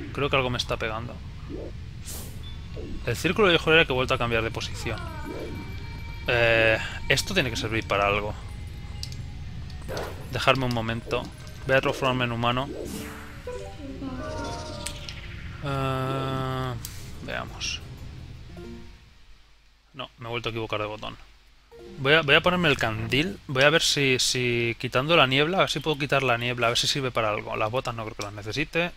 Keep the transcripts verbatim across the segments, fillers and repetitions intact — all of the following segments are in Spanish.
Creo que algo me está pegando. El círculo de joder que he vuelto a cambiar de posición. Eh, esto tiene que servir para algo. Dejarme un momento. Voy a transformarme en humano. Uh, veamos. No, me he vuelto a equivocar de botón. Voy a, voy a ponerme el candil. Voy a ver si, si quitando la niebla, a ver si puedo quitar la niebla, a ver si sirve para algo. Las botas no creo que las necesite.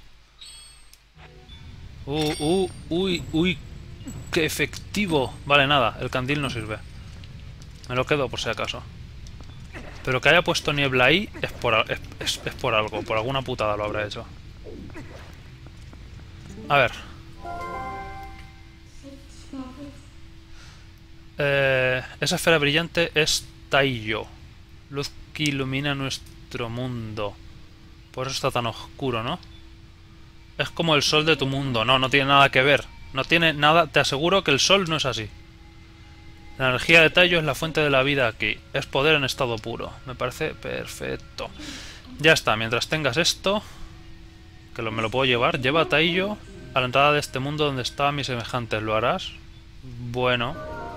Uh, uh, uy, uy, qué efectivo. Vale, nada, el candil no sirve. Me lo quedo por si acaso. Pero que haya puesto niebla ahí es por, es, es, es por algo, por alguna putada lo habrá hecho. A ver. Eh, esa esfera brillante es Taiyo. Luz que ilumina nuestro mundo. Por eso está tan oscuro, ¿no? Es como el sol de tu mundo. No, no tiene nada que ver. No tiene nada... Te aseguro que el sol no es así. La energía de Taiyo es la fuente de la vida aquí. Es poder en estado puro. Me parece perfecto. Ya está. Mientras tengas esto... Que lo, me lo puedo llevar. Lleva a Taiyo a la entrada de este mundo donde estaban mis semejantes. ¿Lo harás? Bueno...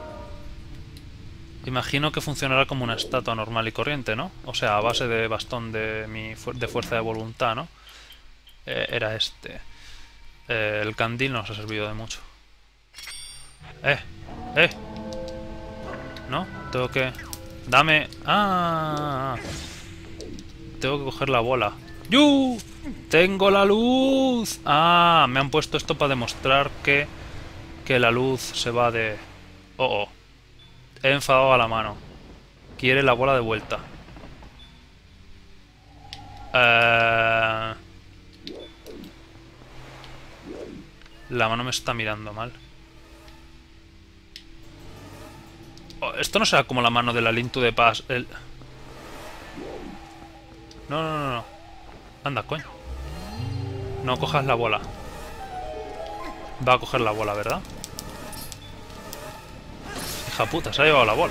Imagino que funcionará como una estatua normal y corriente, ¿no? O sea, a base de bastón de mi fu de fuerza de voluntad, ¿no? Eh, era este. Eh, el candil nos ha servido de mucho. ¡Eh! ¡Eh! ¿No? Tengo que... ¡Dame! ¡Ah! Tengo que coger la bola. ¡Yu! ¡Tengo la luz! ¡Ah! Me han puesto esto para demostrar que... Que la luz se va de... ¡Oh, oh! He enfadado a la mano. Quiere la bola de vuelta. Eh... La mano me está mirando mal. Oh, esto no será como la mano del aliento de paz. El... No, no, no, no. Anda, coño. No cojas la bola. Va a coger la bola, ¿verdad? Hija puta, se ha llevado la bola.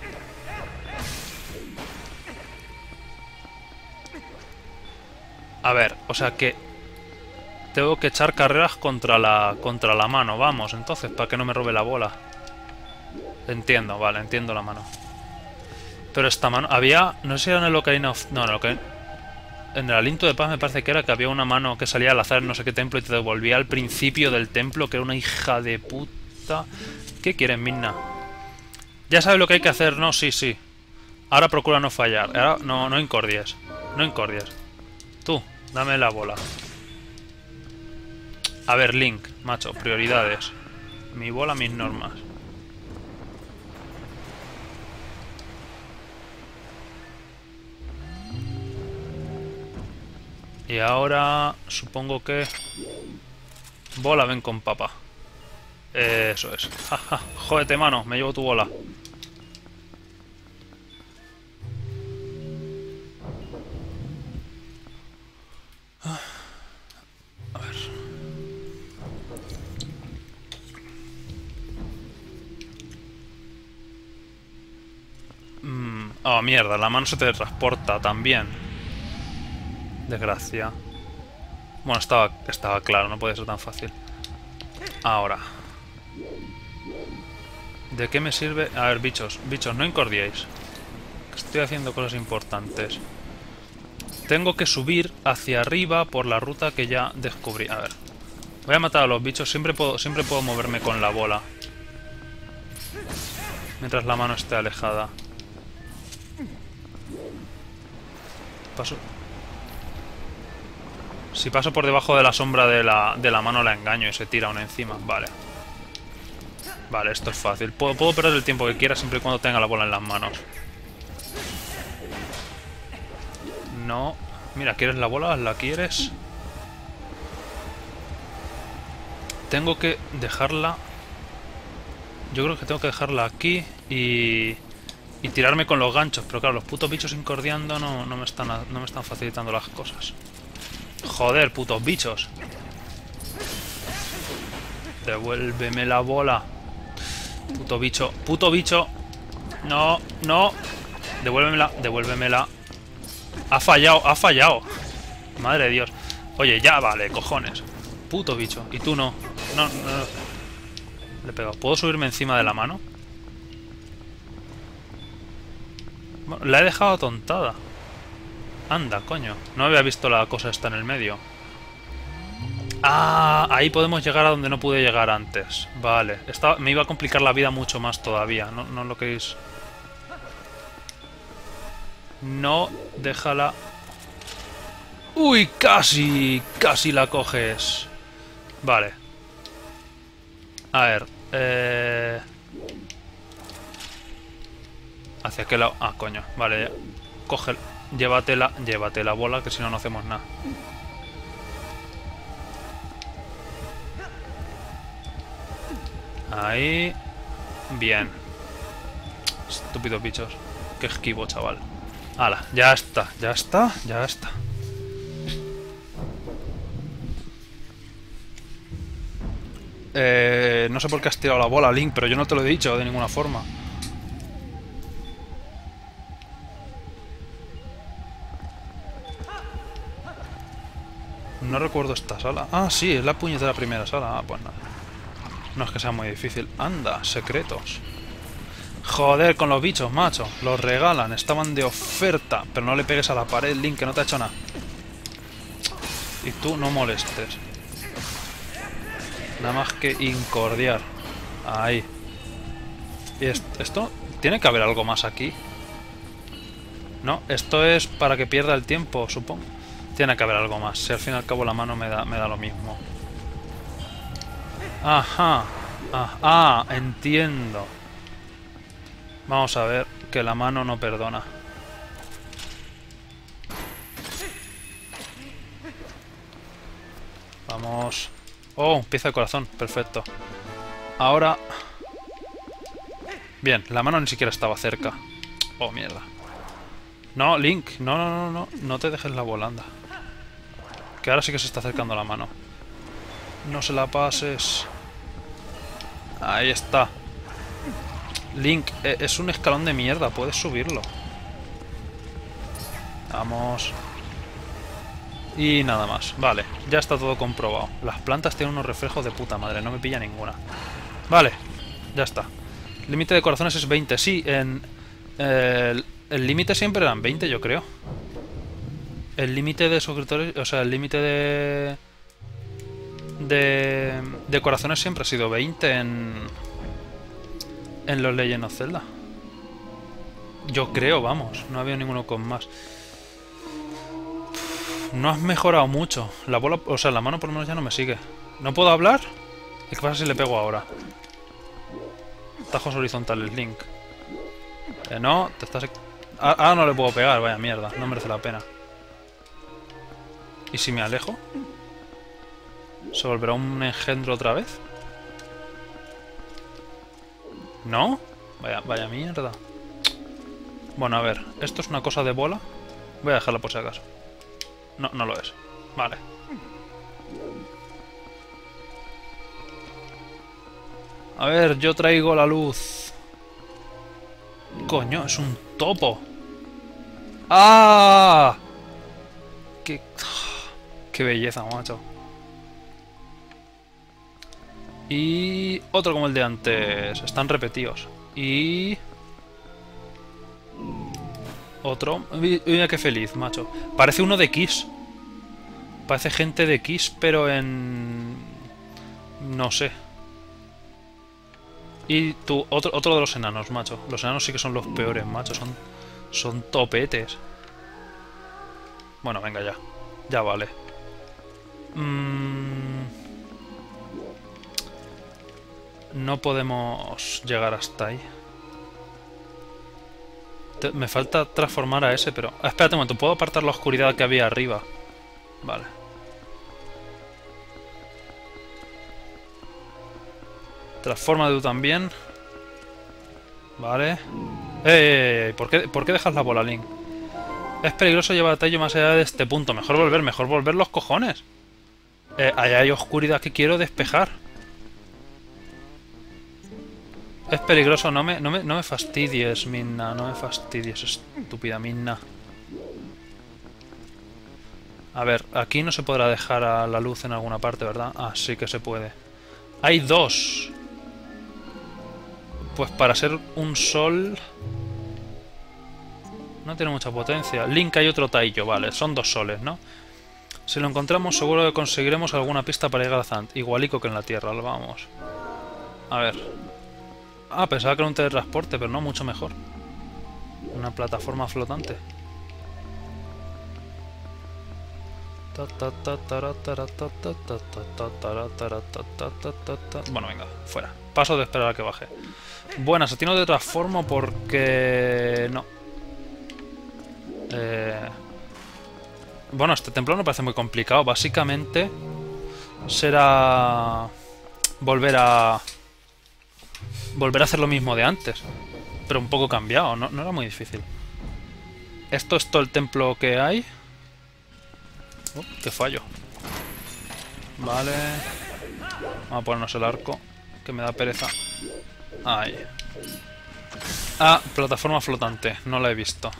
A ver, o sea que... Tengo que echar carreras contra la, contra la mano, vamos, entonces, para que no me robe la bola. Entiendo, vale, entiendo la mano. Pero esta mano... Había... No sé si era en el Ocarina of... No, en el Ocarina... En el aliento de paz me parece que era que había una mano que salía al azar en no sé qué templo y te devolvía al principio del templo, que era una hija de puta... ¿Qué quieres, Midna? Ya sabes lo que hay que hacer, ¿no? Sí, sí. Ahora procura no fallar. Ahora no, no incordies. No incordies. Tú, dame la bola. A ver, Link, macho, prioridades. Mi bola, mis normas. Y ahora supongo que... Bola, ven con papá. Eso es. Jaja, jódete, mano, me llevo tu bola. A ver. Mm, oh, mierda, la mano se te transporta también. Desgracia. Bueno, estaba, estaba claro, no puede ser tan fácil. Ahora. ¿De qué me sirve? A ver, bichos, bichos, no incordiéis. Estoy haciendo cosas importantes. Tengo que subir hacia arriba por la ruta que ya descubrí. A ver. Voy a matar a los bichos. Siempre puedo, siempre puedo moverme con la bola. Mientras la mano esté alejada. Paso... Si paso por debajo de la sombra de la, de la mano la engaño y se tira una encima. Vale. Vale, esto es fácil. Puedo, puedo perder el tiempo que quiera siempre y cuando tenga la bola en las manos. No. Mira, ¿quieres la bola? ¿La quieres? Tengo que dejarla... Yo creo que tengo que dejarla aquí y... Y tirarme con los ganchos. Pero claro, los putos bichos incordiando no, no, me, están, no me están facilitando las cosas. Joder, putos bichos. Devuélveme la bola. Puto bicho, puto bicho. No, no. Devuélvemela, devuélvemela. Ha fallado, ha fallado. Madre de Dios. Oye, ya vale, cojones. puto bicho. Y tú no. No, no, no. Le he pegado. ¿Puedo subirme encima de la mano? Bueno, la he dejado atontada. Anda, coño. No había visto la cosa esta en el medio. Ah, ahí podemos llegar a donde no pude llegar antes. Vale. Estaba, me iba a complicar la vida mucho más todavía. No, no lo queréis. No, déjala. ¡Uy! Casi. Casi la coges. Vale. A ver. Eh... ¿Hacia qué lado? Ah, coño. Vale. Coge. Llévatela. Llévate la bola, que si no, no hacemos nada. Ahí. Bien. Estúpidos bichos. Qué esquivo, chaval. Hala, ya está, ya está, ya está. Eh, no sé por qué has tirado la bola, Link, pero yo no te lo he dicho de ninguna forma. No recuerdo esta sala. Ah, sí, es la puñetera primera sala. Ah, pues nada. No es que sea muy difícil. Anda, secretos. Joder, con los bichos, macho. Los regalan, estaban de oferta. Pero no le pegues a la pared, Link, que no te ha hecho nada. Y tú no molestes. Nada más que incordiar. Ahí. ¿Y esto? ¿Tiene que haber algo más aquí? No, esto es para que pierda el tiempo, supongo. Tiene que haber algo más. Si al fin y al cabo la mano me da, me da lo mismo. Ajá. Ah, ah, entiendo. Vamos a ver que la mano no perdona. Vamos. Oh, pieza de corazón. Perfecto. Ahora... Bien, la mano ni siquiera estaba cerca. Oh, mierda. No, Link. No, no, no, no. No te dejes la bola, anda. Que ahora sí que se está acercando la mano. No se la pases. Ahí está. Link, eh, es un escalón de mierda. Puedes subirlo. Vamos. Y nada más. Vale, ya está todo comprobado. Las plantas tienen unos reflejos de puta madre. No me pilla ninguna. Vale, ya está. Límite de corazones es veinte. Sí, en... Eh, el límite siempre eran veinte, yo creo. El límite de suscriptores... O sea, el límite de... De... De corazones siempre ha sido veinte en... En los Legend of Zelda. Yo creo, vamos. No había ninguno con más. No has mejorado mucho. La bola... O sea, la mano por lo menos ya no me sigue. ¿No puedo hablar? ¿Qué pasa si le pego ahora? Tajos horizontales, Link. Eh, no, te estás... Ah, ah, no le puedo pegar, vaya mierda. No merece la pena. ¿Y si me alejo? ¿Se volverá un engendro otra vez? ¿No? Vaya, vaya mierda. Bueno, a ver. Esto es una cosa de bola. Voy a dejarla por si acaso. No, no lo es. Vale. A ver, yo traigo la luz. Coño, es un topo. ¡Ah! ¡Qué, qué belleza, macho! Y... otro como el de antes. Están repetidos. Y... otro. Mira qué feliz, macho. Parece uno de Kiss. Parece gente de Kiss, pero en... no sé. Y tú, otro, otro de los enanos, macho. Los enanos sí que son los peores, macho. Son, son topetes. Bueno, venga ya. Ya vale. Mm... No podemos llegar hasta ahí. Te, me falta transformar a ese, pero... Ah, espérate un momento. ¿Puedo apartar la oscuridad que había arriba? Vale. Transforma tú también. Vale. ¡Eh! ¿Por qué, ¿Por qué dejas la bola, Link? Es peligroso llevar a Tayo más allá de este punto. Mejor volver, mejor volver los cojones. Eh, allá hay oscuridad que quiero despejar. Es peligroso, no me, no me, no me fastidies, Minna. No me fastidies, estúpida Minna. A ver, aquí no se podrá dejar a la luz en alguna parte, ¿verdad? Ah, sí que se puede. ¡Hay dos! Pues para ser un sol... no tiene mucha potencia. Link hay otro Taiyo, vale. Son dos soles, ¿no? Si lo encontramos seguro que conseguiremos alguna pista para llegar a Zant. Igualico que en la Tierra, lo vamos. A ver. Ah, pensaba que era un teletransporte, pero no, mucho mejor. Una plataforma flotante. Bueno, venga, fuera. Paso de esperar a que baje. Buenas, a ti no te transformo porque... no. Eh... Bueno, este templo no parece muy complicado. Básicamente será volver a... volver a hacer lo mismo de antes. Pero un poco cambiado, no, no era muy difícil. ¿Esto es todo el templo que hay? Oh, qué fallo. Vale. Vamos a ponernos el arco, que me da pereza. Ahí. Ah, plataforma flotante. No la he visto.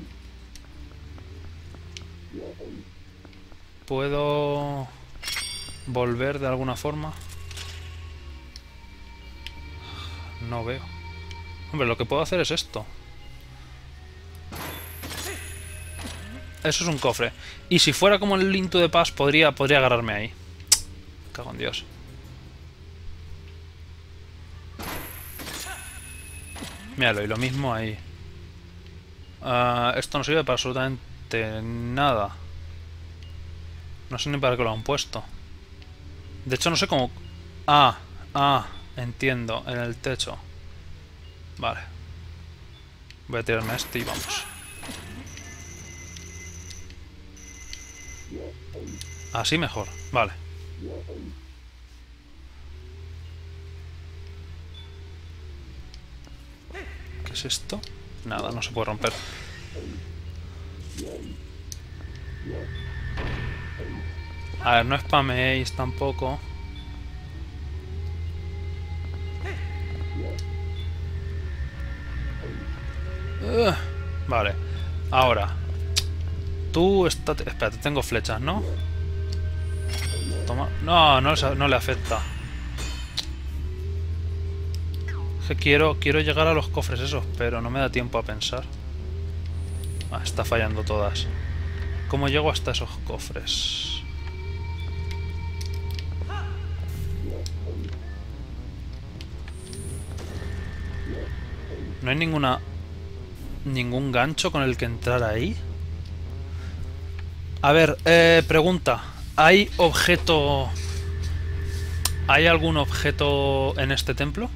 ¿Puedo volver de alguna forma? No veo. Hombre, lo que puedo hacer es esto. Eso es un cofre. Y si fuera como el Link to the Past, podría, podría agarrarme ahí. Cago en Dios. Míralo, y lo mismo ahí. Uh, esto no sirve para absolutamente nada. No sé ni para qué lo han puesto. De hecho, no sé cómo... Ah, ah, entiendo. En el techo. Vale. Voy a tirarme este y vamos. Así mejor. Vale. ¿Qué es esto? Nada, no se puede romper. A ver, no spameéis tampoco. Uh, vale. Ahora. Tú estate... Espérate, tengo flechas, ¿no? Toma. No, no, no le afecta. Es que quiero, quiero llegar a los cofres esos, pero no me da tiempo a pensar. Ah, está fallando todas. ¿Cómo llego hasta esos cofres? ¿No hay ninguna... ningún gancho con el que entrar ahí? A ver, eh, pregunta. ¿Hay objeto... ¿Hay algún objeto en este templo?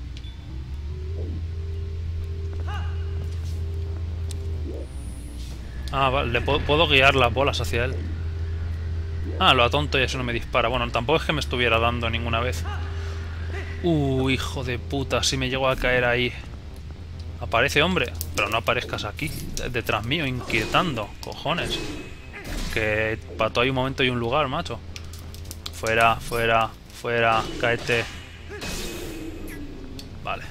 Ah, vale, le puedo, puedo guiar las bolas hacia él. Ah, lo atonto y eso no me dispara. Bueno, tampoco es que me estuviera dando ninguna vez. Uh, hijo de puta, si me llego a caer ahí. Aparece, hombre, pero no aparezcas aquí, detrás mío, inquietando, cojones. Que para todo hay un momento y un lugar, macho. Fuera, fuera, fuera, cáete. Vale.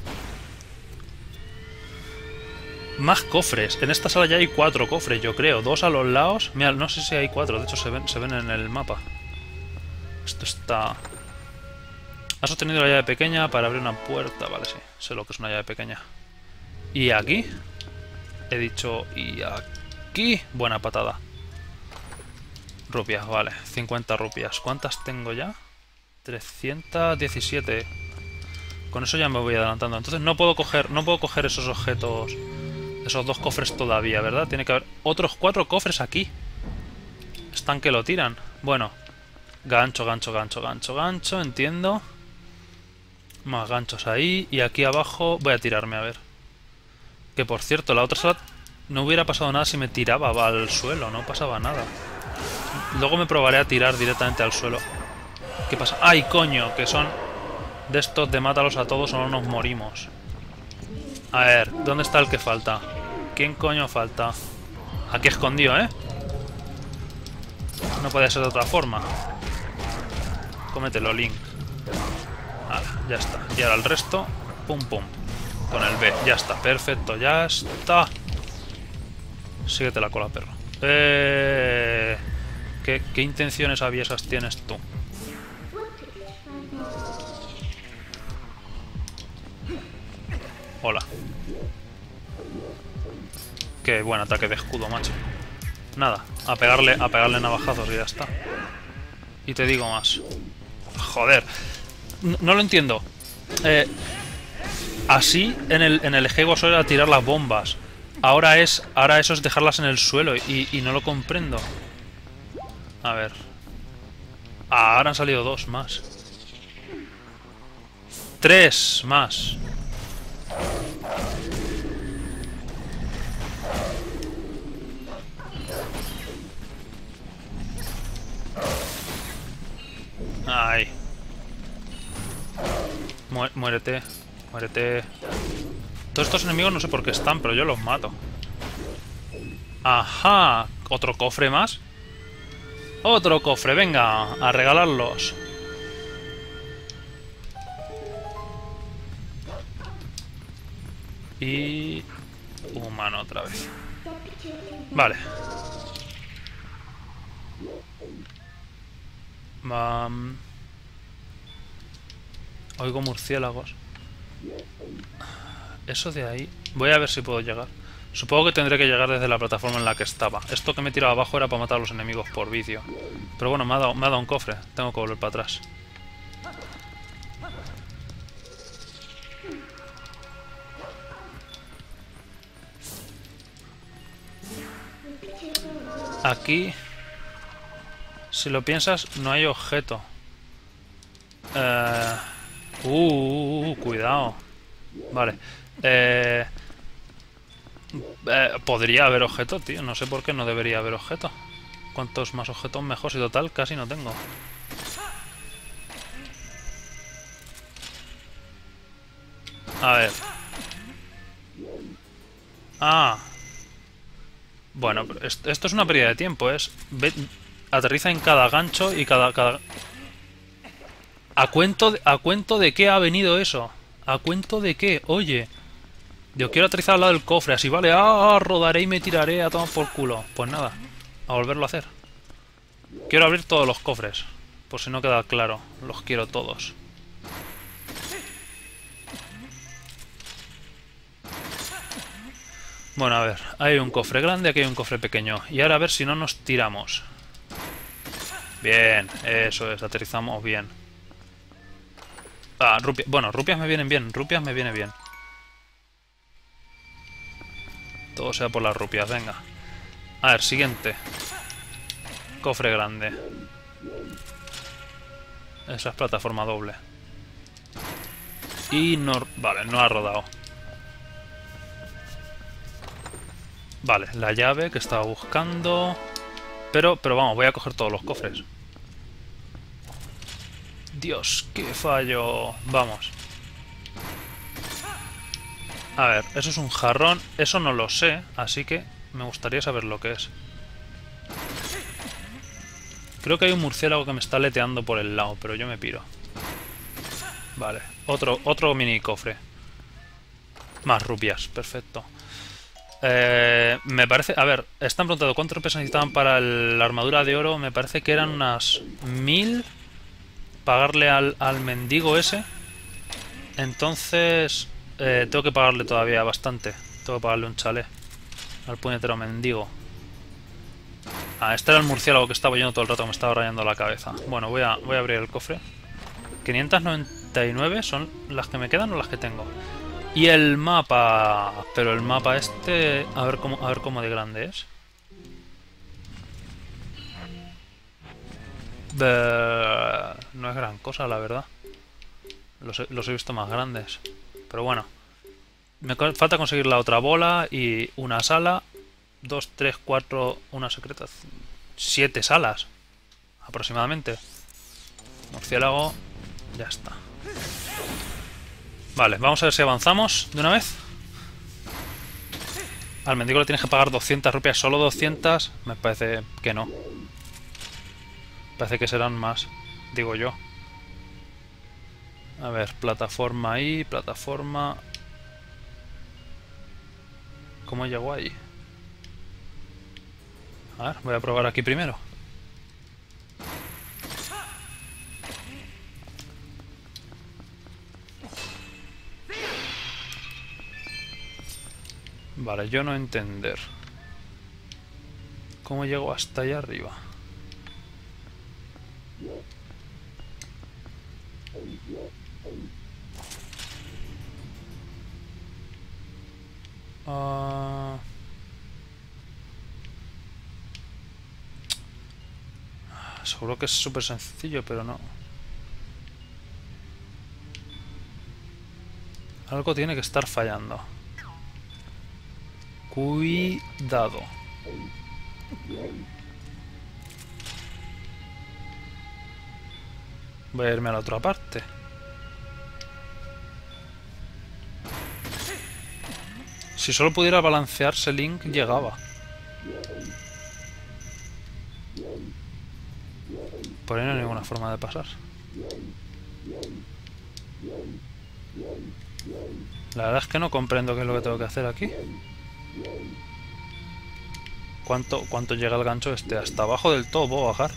Más cofres. En esta sala ya hay cuatro cofres, yo creo. Dos a los lados. Mira, no sé si hay cuatro, de hecho se ven, se ven en el mapa. Esto está... Has obtenido la llave pequeña para abrir una puerta. Vale, sí, sé lo que es una llave pequeña. ¿Y aquí? He dicho... ¿Y aquí? Buena patada. Rupias, vale. cincuenta rupias. ¿Cuántas tengo ya? trescientos diecisiete. Con eso ya me voy adelantando. Entonces no puedo coger, no puedo coger esos objetos... Esos dos cofres todavía, ¿verdad? Tiene que haber otros cuatro cofres aquí. Están que lo tiran. Bueno. Gancho, gancho, gancho, gancho, gancho. Entiendo. Más ganchos ahí. Y aquí abajo voy a tirarme, a ver. Que por cierto, la otra sala no hubiera pasado nada si me tiraba al suelo. No pasaba nada. Luego me probaré a tirar directamente al suelo. ¿Qué pasa? ¡Ay, coño! Que son de estos de mátalos a todos o no nos morimos. A ver, ¿dónde está el que falta? ¿Quién coño falta? Aquí escondido, ¿eh? No puede ser de otra forma. Cómetelo, Link. Vale, ya está. Y ahora el resto. Pum, pum. Con el B. Ya está. Perfecto. Ya está. Síguete la cola, perro. Eh... ¿Qué, qué intenciones aviesas tienes tú? Hola. Qué buen ataque de escudo, macho. Nada, a pegarle, a pegarle navajazos y ya está. Y te digo más. Joder. No, no lo entiendo. Eh, así en el, en el Egeo solo era tirar las bombas. Ahora es. Ahora eso es dejarlas en el suelo y, y no lo comprendo. A ver. Ah, ahora han salido dos más. Tres más. Ay. Mu- muérete. Muérete. Todos estos enemigos no sé por qué están, pero yo los mato. Ajá. ¿Otro cofre más? Otro cofre, venga, a regalarlos. Y... humano otra vez. Vale. Um... Oigo murciélagos. Eso de ahí... Voy a ver si puedo llegar. Supongo que tendré que llegar desde la plataforma en la que estaba. Esto que me he tirado abajo era para matar a los enemigos por vicio. Pero bueno, me ha dado, me ha dado un cofre. Tengo que volver para atrás. Aquí... Si lo piensas, no hay objeto. Eh... Uh, uh, uh, cuidado. Vale. Eh... Eh, podría haber objeto, tío. No sé por qué no debería haber objeto. Cuantos más objetos mejor. Si total casi no tengo. A ver. Ah. Bueno, pero esto, esto es una pérdida de tiempo. Es... Ve, aterriza en cada gancho y cada... cada... ¿A cuento, de, ¿A cuento de qué ha venido eso? ¿A cuento de qué? Oye... Yo quiero aterrizar al lado del cofre, así vale, ah, rodaré y me tiraré a tomar por culo. Pues nada, a volverlo a hacer. Quiero abrir todos los cofres, por si no queda claro, los quiero todos. Bueno, a ver, hay un cofre grande, aquí hay un cofre pequeño. Y ahora a ver si no nos tiramos. Bien, eso es, aterrizamos bien. Ah, rupias, bueno, rupias me vienen bien, rupias me viene bien. Todo sea por las rupias, venga. A ver, siguiente. Cofre grande. Esa es plataforma doble. Y no... Vale, no ha rodado. Vale, la llave que estaba buscando. Pero, pero vamos, voy a coger todos los cofres. Dios, qué fallo. Vamos. A ver, eso es un jarrón. Eso no lo sé, así que me gustaría saber lo que es. Creo que hay un murciélago que me está leteando por el lado, pero yo me piro. Vale, otro, otro mini cofre. Más rupias, perfecto. Eh, me parece... A ver, están preguntando cuántos rupias necesitaban para el- la armadura de oro. Me parece que eran unas mil. Pagarle al, al mendigo ese. Entonces... Eh, tengo que pagarle todavía bastante. Tengo que pagarle un chalet al puñetero mendigo. Ah, este era el murciélago que estaba yendo todo el rato, que me estaba rayando la cabeza. Bueno, voy a, voy a abrir el cofre. quinientas noventa y nueve son las que me quedan o las que tengo. Y el mapa... Pero el mapa este... A ver cómo, a ver cómo de grande es. Eh, no es gran cosa, la verdad. Los he, los he visto más grandes. Pero bueno. Me falta conseguir la otra bola y una sala. Dos, tres, cuatro... Una secreta... Siete salas. Aproximadamente. Murciélago. Ya está. Vale, vamos a ver si avanzamos de una vez. Al mendigo le tienes que pagar doscientas rupias. Solo doscientas. Me parece que no. Parece que serán más. Digo yo. A ver, plataforma ahí, plataforma... ¿Cómo llego ahí? A ver, voy a probar aquí primero. Vale, yo no entender. ¿Cómo llego hasta allá arriba? Uh... Seguro que es súper sencillo, pero no. Algo tiene que estar fallando. Cuidado. Voy a irme a la otra parte. Si solo pudiera balancearse Link, llegaba. Por ahí no hay ninguna forma de pasar. La verdad es que no comprendo qué es lo que tengo que hacer aquí. ¿Cuánto, cuánto llega el gancho este? Hasta abajo del todo puedo bajar.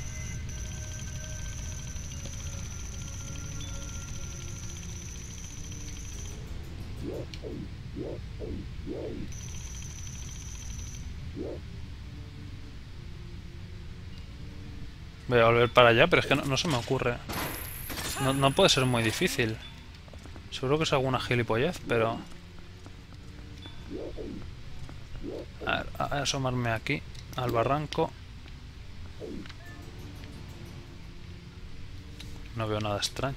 Voy a volver para allá, pero es que no, no se me ocurre. No, no puede ser muy difícil. Seguro que es alguna gilipollez, pero... A ver, a asomarme aquí, al barranco. No veo nada extraño.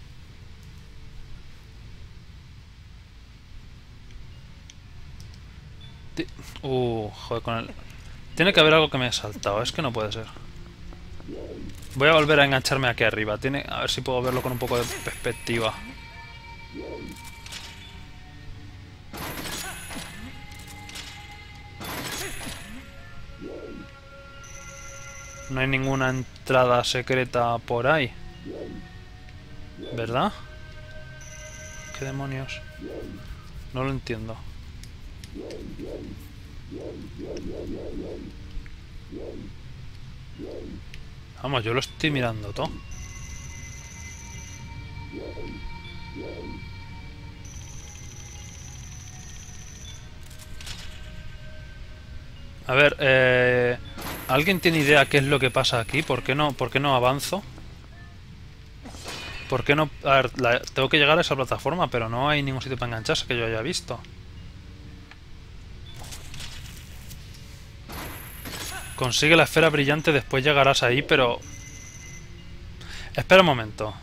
Uh, joder, con el... Tiene que haber algo que me he saltado, es que no puede ser. Voy a volver a engancharme aquí arriba. Tiene... A ver si puedo verlo con un poco de perspectiva. No hay ninguna entrada secreta por ahí, ¿verdad? ¿Qué demonios? No lo entiendo. Vamos, yo lo estoy mirando todo. A ver, eh... ¿alguien tiene idea qué es lo que pasa aquí? ¿Por qué no, por qué no avanzo? ¿Por qué no...? A ver, la... tengo que llegar a esa plataforma, pero no hay ningún sitio para engancharse que yo haya visto. Consigue la esfera brillante, después llegarás ahí, pero... Espera un momento.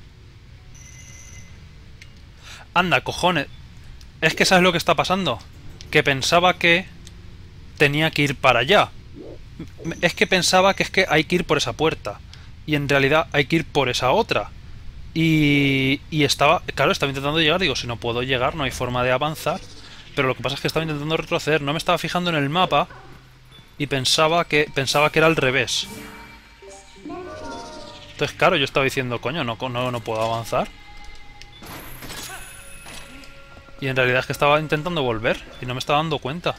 Anda, cojones. Es que ¿sabes lo que está pasando? Que pensaba que tenía que ir para allá. Es que pensaba que es que hay que ir por esa puerta. Y en realidad hay que ir por esa otra. Y, y estaba... Claro, estaba intentando llegar. Digo, si no puedo llegar, no hay forma de avanzar. Pero lo que pasa es que estaba intentando retroceder. No me estaba fijando en el mapa. Y pensaba que pensaba que era al revés. Entonces, claro, yo estaba diciendo, coño, no, no, no puedo avanzar. Y en realidad es que estaba intentando volver. Y no me estaba dando cuenta.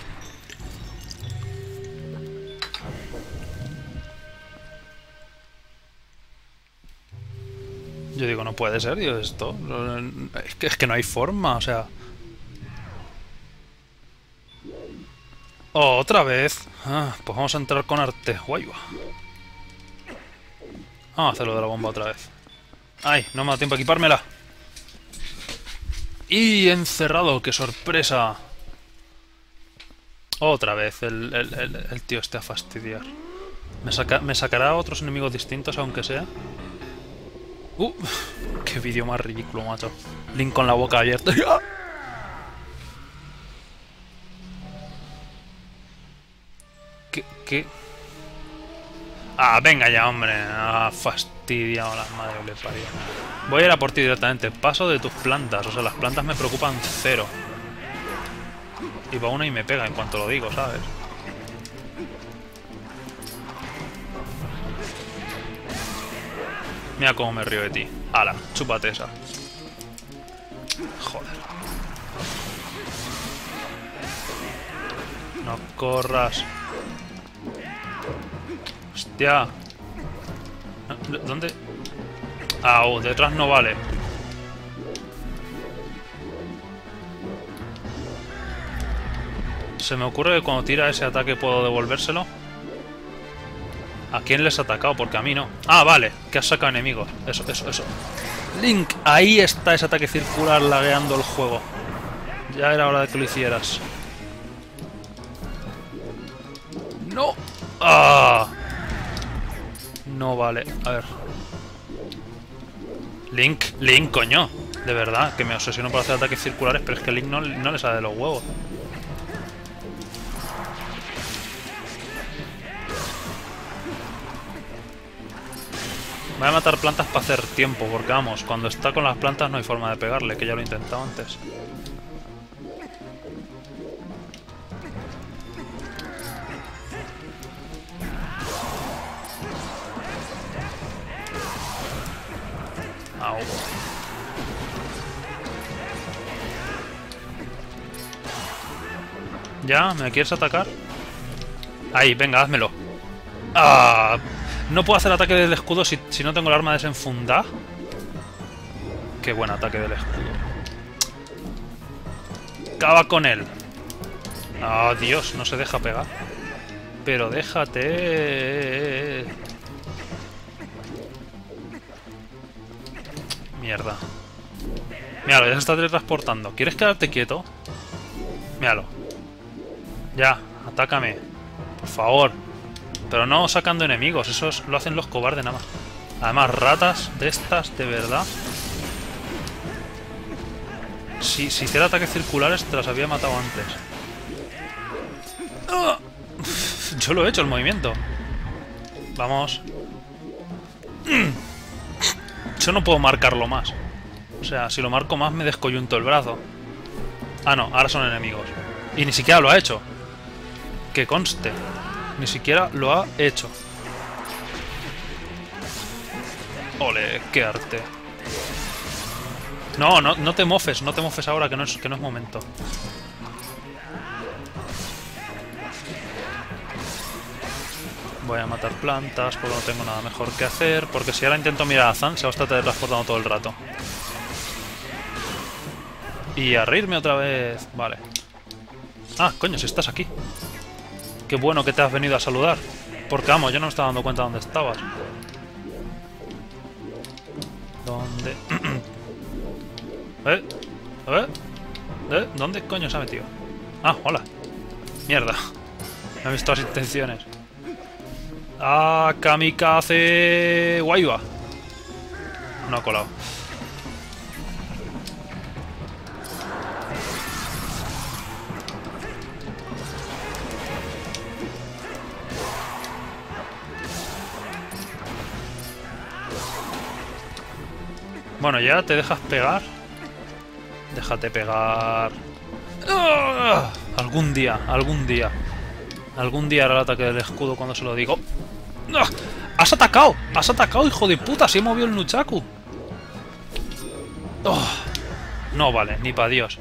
Yo digo, no puede ser, Dios, esto. Es que, es que no hay forma, o sea. Oh, otra vez. Ah, pues vamos a entrar con arte. Guay, va. Vamos a hacer lo de la bomba otra vez. Ay, no me da tiempo a equipármela. Y encerrado, qué sorpresa. Otra vez el, el, el, el tío este a fastidiar. ¿Me, saca, ¿Me sacará otros enemigos distintos, aunque sea? Uh, qué vídeo más ridículo, macho. Link con la boca abierta. ¿Qué? ¿Qué? Ah, venga ya, hombre. Ah, fastidiado la madre que le parió. Voy a ir a por ti directamente. Paso de tus plantas. O sea, las plantas me preocupan cero. Y va una y me pega en cuanto lo digo, ¿sabes? Mira cómo me río de ti. Ala, chúpate esa. Joder. No corras. Hostia. ¿Dónde? Ah, oh, detrás no vale. Se me ocurre que cuando tira ese ataque puedo devolvérselo. ¿A quién les ha atacado? Porque a mí no. Ah, vale, que has sacado enemigos. Eso, eso, eso. Link, ahí está ese ataque circular lagueando el juego. Ya era hora de que lo hicieras. ¡No! ¡Ah! No vale, a ver. Link, Link, coño. De verdad, que me obsesiono por hacer ataques circulares, pero es que Link no, no le sale de los huevos. Voy a matar plantas para hacer tiempo, porque vamos, cuando está con las plantas no hay forma de pegarle, que ya lo he intentado antes. Au. ¿Ya? ¿Me quieres atacar? Ahí, venga, házmelo. ¡Ah! No puedo hacer ataque del escudo si, si no tengo el arma desenfundada. Qué buen ataque del escudo. Acaba con él. ¡Ah, Dios! No se deja pegar. Pero déjate... Mierda. Míralo, ya se está teletransportando. ¿Quieres quedarte quieto? Míralo. Ya, atácame. Por favor. Pero no sacando enemigos. Eso es, lo hacen los cobardes nada más. Además, ratas de estas, de verdad. Si, si hiciera ataques circulares, te las había matado antes. ¡Oh! Yo lo he hecho, el movimiento. Vamos. Yo no puedo marcarlo más. O sea, si lo marco más me descoyunto el brazo. Ah, no, ahora son enemigos. Y ni siquiera lo ha hecho. Que conste. Ni siquiera lo ha hecho. Ole, qué arte. No, no, no te mofes, no te mofes ahora, que no es, que no es momento. Voy a matar plantas porque no tengo nada mejor que hacer. Porque si ahora intento mirar a Zan, se va a estar teletransportando todo el rato. Y a reírme otra vez. Vale. Ah, coño, si estás aquí. Qué bueno que te has venido a saludar. Porque, vamos, yo no me estaba dando cuenta de dónde estabas. ¿Dónde? ¿Eh? ¿Eh? ¿Eh? ¿Dónde coño se ha metido? Ah, hola. Mierda. Me he visto las intenciones. ¡Ah, kamikaze! ¡Guayba! No ha colado. Bueno, ya te dejas pegar. Déjate pegar. ¡Ah! Algún día, algún día. Algún día hará el ataque del escudo cuando se lo digo. ¡Ah! ¡Has atacado! ¡Has atacado, hijo de puta! ¡Se movió el Nunchaku! ¡Oh! No vale, ni para Dios.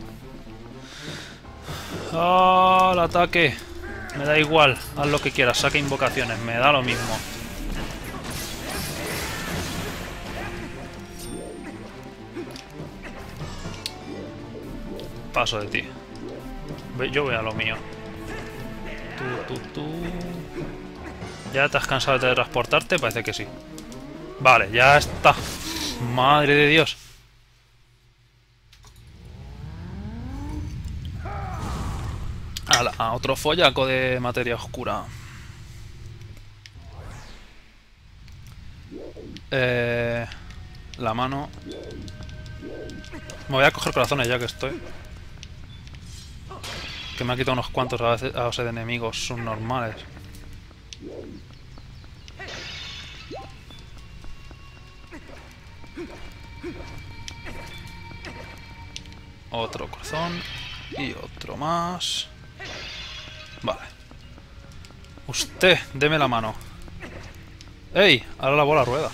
¡Ah! El ataque. Me da igual. Haz lo que quieras. Saca invocaciones. Me da lo mismo. Paso de ti. Yo voy a lo mío. Tú, tú, tú. ¿Ya te has cansado de teletransportarte? Parece que sí. Vale, ya está. Madre de Dios. Ala, a otro follaco de materia oscura. Eh, la mano. Me voy a coger corazones ya que estoy. Que me ha quitado unos cuantos a base, a base de enemigos subnormales. Otro corazón. Y otro más. Vale. Usted, deme la mano. ¡Ey! Ahora la bola rueda.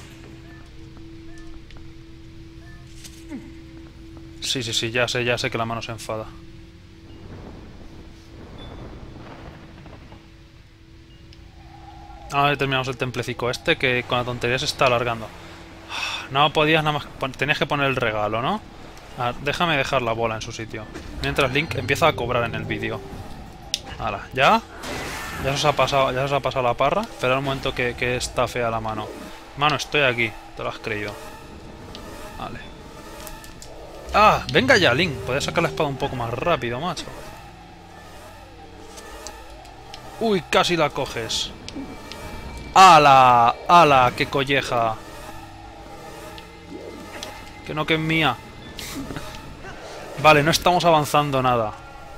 Sí, sí, sí, ya sé, ya sé que la mano se enfada. Ahora terminamos el templecico este que con la tontería se está alargando. No podías nada más... Tenías que poner el regalo, ¿no? A ver, déjame dejar la bola en su sitio. Mientras Link empieza a cobrar en el vídeo. Hala, ¿ya? Ya se os ha pasado, ya se os ha pasado la parra. Espera un momento que, que está fea la mano. Mano, estoy aquí. Te lo has creído. Vale. ¡Ah! Venga ya, Link. Puedes sacar la espada un poco más rápido, macho. Uy, casi la coges. ¡Hala! ¡Hala! ¡Qué colleja! Que no, que es mía. Vale, no estamos avanzando nada.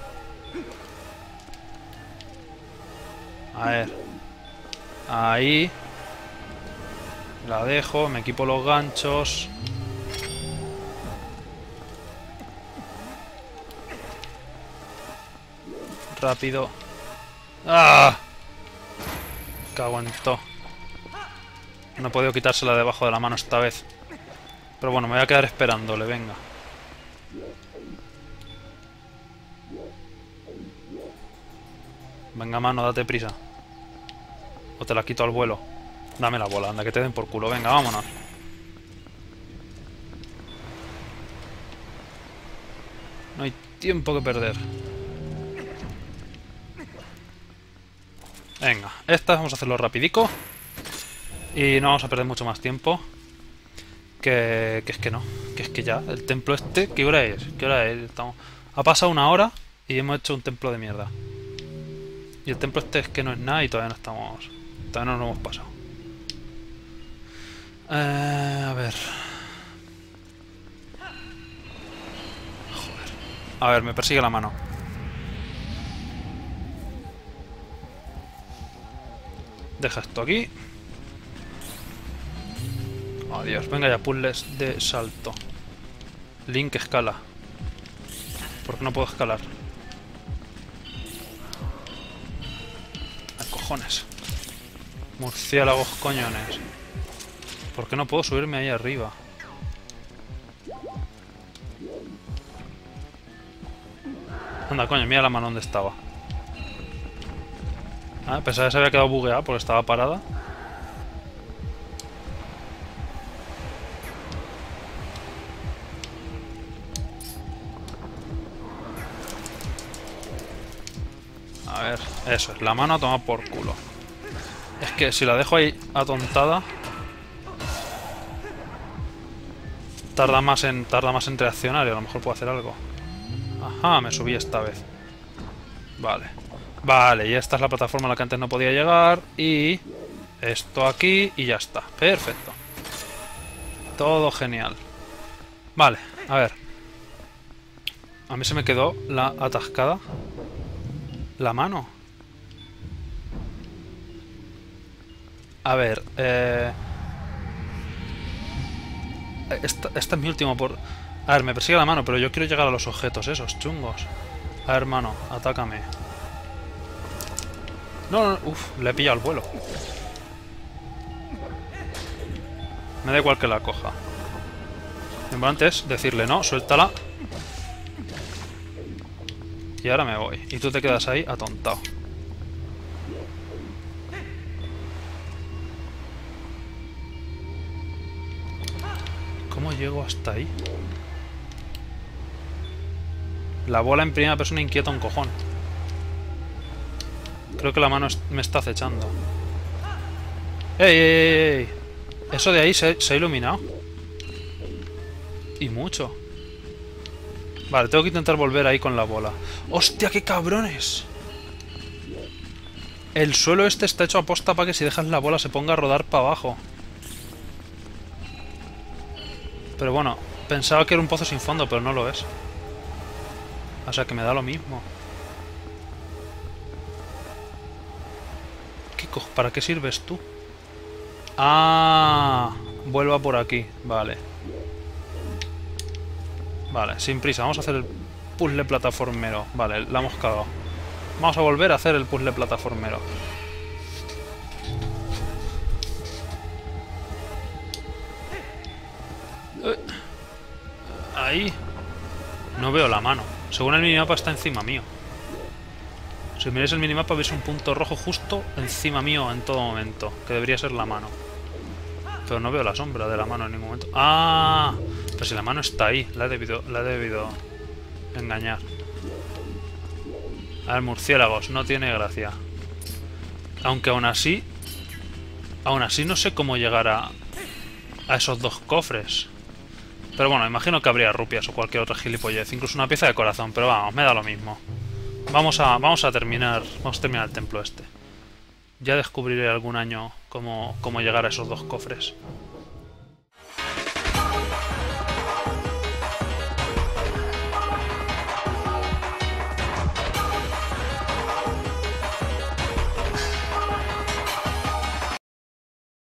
A ver. Ahí. La dejo, me equipo los ganchos. Rápido. ¡Ah! Cago en todo. No he podido quitársela debajo de la mano esta vez. Pero bueno, me voy a quedar esperándole, venga. Venga, mano, date prisa. O te la quito al vuelo. Dame la bola, anda, que te den por culo. Venga, vámonos. No hay tiempo que perder. Venga, esta vamos a hacerlo rapidico. Y no vamos a perder mucho más tiempo. Que, que es que no. Que es que ya, el templo este... ¿Qué hora es? ¿Qué hora es? Estamos... Ha pasado una hora y hemos hecho un templo de mierda. Y el templo este es que no es nada y todavía no estamos... Todavía no nos hemos pasado. Eh, a ver... Joder. A ver, me persigue la mano. Deja esto aquí. Adiós. Venga ya, puzzles de salto. Link escala. ¿Por qué no puedo escalar? ¡Ay, cojones! Murciélagos coñones. ¿Por qué no puedo subirme ahí arriba? Anda, coño, mira la mano donde estaba. Ah, pensaba que se había quedado bugueada porque estaba parada. A ver, eso es, la mano a tomar por culo. Es que si la dejo ahí atontada, tarda más en tarda más en reaccionar y a lo mejor puedo hacer algo. Ajá, me subí esta vez. Vale. Vale, y esta es la plataforma a la que antes no podía llegar. Y esto aquí y ya está. Perfecto. Todo genial. Vale, a ver. A mí se me quedó la atascada. La mano. A ver, eh... Esta, esta es mi última por... A ver, me persigue la mano, pero yo quiero llegar a los objetos esos, chungos. A ver, mano, atácame. No, no, no, uff, le he pillado al vuelo. Me da igual que la coja. Lo importante es decirle, no, suéltala. Y ahora me voy. Y tú te quedas ahí atontado. ¿Cómo llego hasta ahí? La bola en primera persona inquieta un cojón. Creo que la mano me está acechando. ¡Ey, ey, ey, ey! Eso de ahí se, se ha iluminado. Y mucho. Vale, tengo que intentar volver ahí con la bola. ¡Hostia, qué cabrones! El suelo este está hecho a posta para que si dejas la bola se ponga a rodar para abajo. Pero bueno, pensaba que era un pozo sin fondo, pero no lo es. O sea que me da lo mismo. ¿Qué co- ¿Para qué sirves tú? Ah, vuelva por aquí, vale. Vale, sin prisa, vamos a hacer el puzzle plataformero. Vale, la hemos cagado. Vamos a volver a hacer el puzzle plataformero. Eh, Ahí. No veo la mano. Según el minimapa está encima mío. Si miráis el minimapa veis un punto rojo justo encima mío en todo momento. Que debería ser la mano. Pero no veo la sombra de la mano en ningún momento. ¡Ah! Pero si la mano está ahí. La he debido, la he debido engañar. A ver, murciélagos, no tiene gracia. Aunque aún así... Aún así no sé cómo llegar a... A esos dos cofres. Pero bueno, imagino que habría rupias o cualquier otra gilipollez. Incluso una pieza de corazón, pero vamos, me da lo mismo. Vamos a, vamos a terminar... Vamos a terminar el templo este. Ya descubriré algún año cómo, cómo llegar a esos dos cofres.